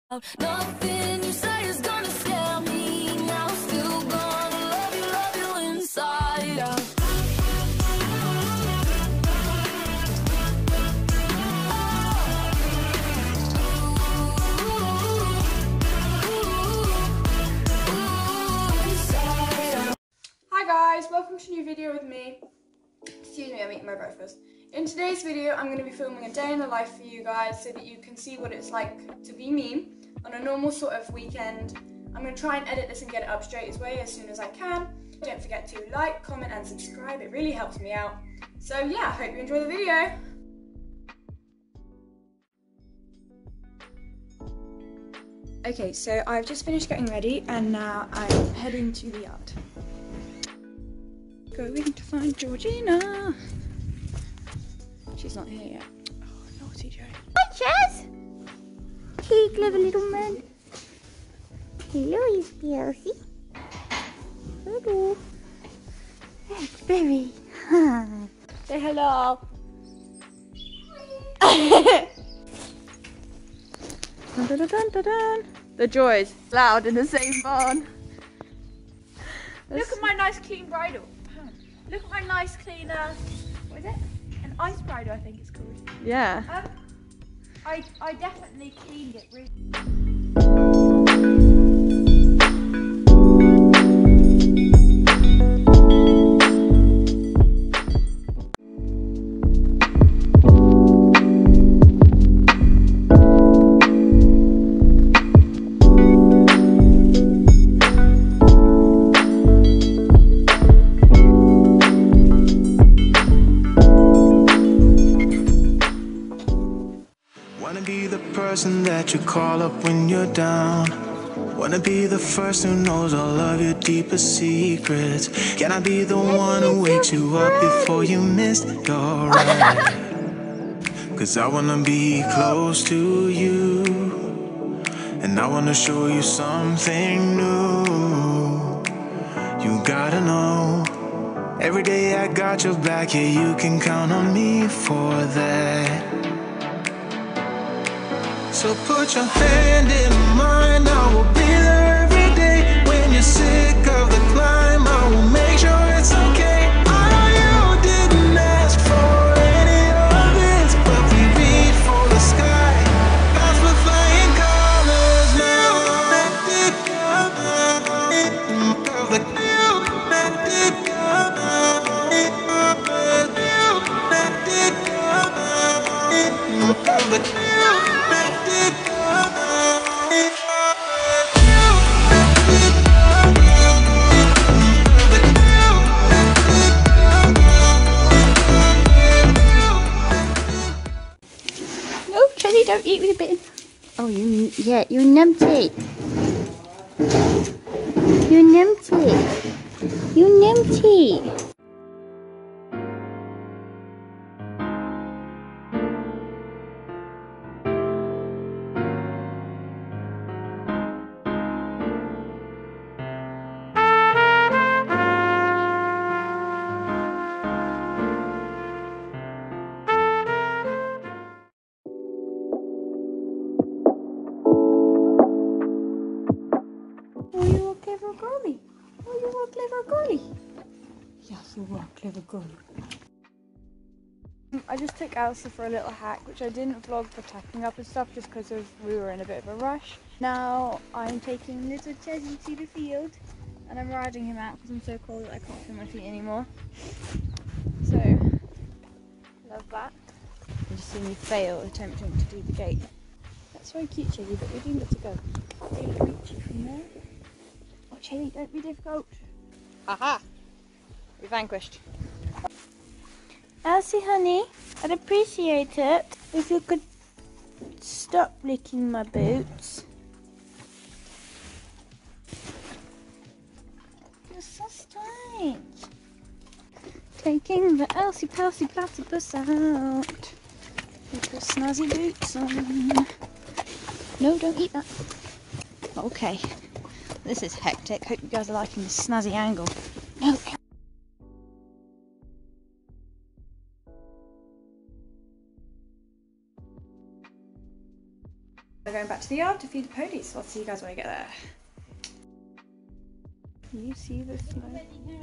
Nothing you say is gonna scare me now. Still gonna love you inside out. Hi guys, welcome to a new video with me. Excuse me, I'm eating my breakfast. In today's video, I'm going to be filming a day in the life for you guys so that you can see what it's like to be me on a normal sort of weekend. I'm going to try and edit this and get it up straight away as soon as I can. Don't forget to like, comment and subscribe, it really helps me out. So yeah, hope you enjoy the video. Okay, so I've just finished getting ready and now I'm heading to the yard. Going to find Georgina. She's not here yet. Oh, naughty Joe. Hi, Chaz. Hey, clever little man. Hello, you Elsie. Hello. That's Berry. Hi. Say hello. Dun, dun, dun, dun, dun. The joys loud in the same barn. Look at my nice clean bridle. Look at my nice clean, what is it? An ice bridle, I think it's called. Yeah. I definitely cleaned it really. Wanna be the person that you call up when you're down. Wanna be the first who knows all of your deepest secrets. Can I be the one who wakes you up before you miss your ride? Cause I wanna be close to you, and I wanna show you something new. You gotta know, every day I got your back, yeah, you can count on me for that. So put your hand in mine, I will be there every day. When you're sick of the climb, I will make sure it's okay. I know you didn't ask for any of this, but we reach for the sky, cause we're flying colors now. No, Chazzy, don't eat with a bit. Oh, you're numpty. You're numpty. You're numpty. Oh, you're a clever girlie. Oh, you're a clever girlie. Yes, you are a clever girlie. I just took Elsa for a little hack, which I didn't vlog for packing up and stuff just because we were in a bit of a rush. Now I'm taking little Chazzy to the field and I'm riding him out because I'm so cold that I can't feel my feet anymore. So, love that. You just see me fail attempting to do the gate. That's very cute, Chazzy, but we're doing good to go. Don't reach you from there. Oh, Chazzy, don't be difficult. Aha! We vanquished. Elsie, honey, I'd appreciate it if you could stop licking my boots. You're so strange. Taking the Elsie Palsy Platypus out. With the snazzy boots on. No, don't eat that. Okay. This is hectic. Hope you guys are liking this snazzy angle. No. going back to the yard to feed the ponies, so I'll see you guys when I get there. Can you see the snow?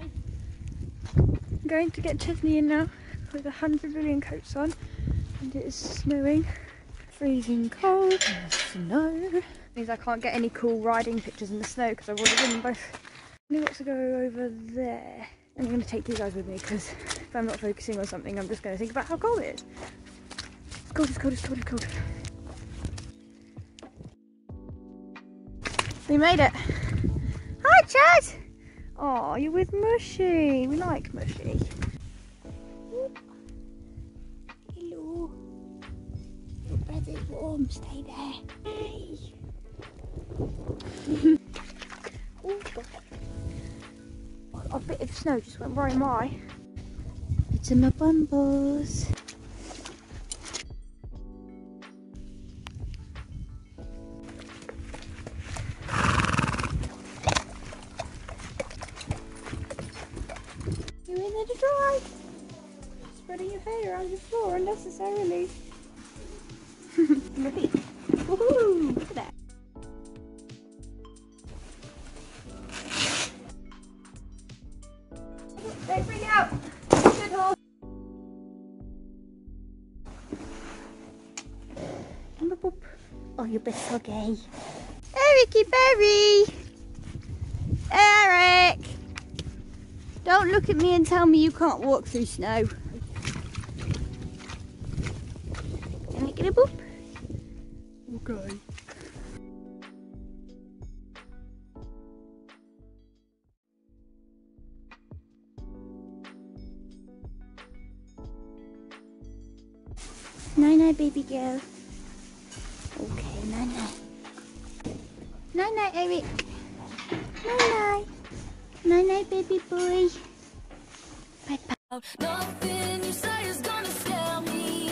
I'm going to get Tiffany in now with 100 million coats on, and it is snowing. Freezing cold in the snow. Means I can't get any cool riding pictures in the snow because I would have done both. I've got to go over there. I'm going to take you guys with me because if I'm not focusing on something, I'm just going to think about how cold it is. It's cold, it's cold, it's cold, it's cold. We made it. Hi, Chad. Oh, you're with Mushy. We like Mushy. Hello. Your brother's warm. Stay there. Hey. Oh, God. A bit of snow just went right in my eye. It's in my bumbles. You're in there to dry. Spreading your hair around your floor unnecessarily. Woohoo! Look at that. Don't freak out! Good horse! Oh, you're a bit soggy. Ericy Berry! Eric! Don't look at me and tell me you can't walk through snow. Can I get a boop? Okay. Night-night, baby girl. Okay, night-night. Night-night, Eric. Night-night. Night-night, baby boy. Bye-bye. Nothing you say is gonna scare me.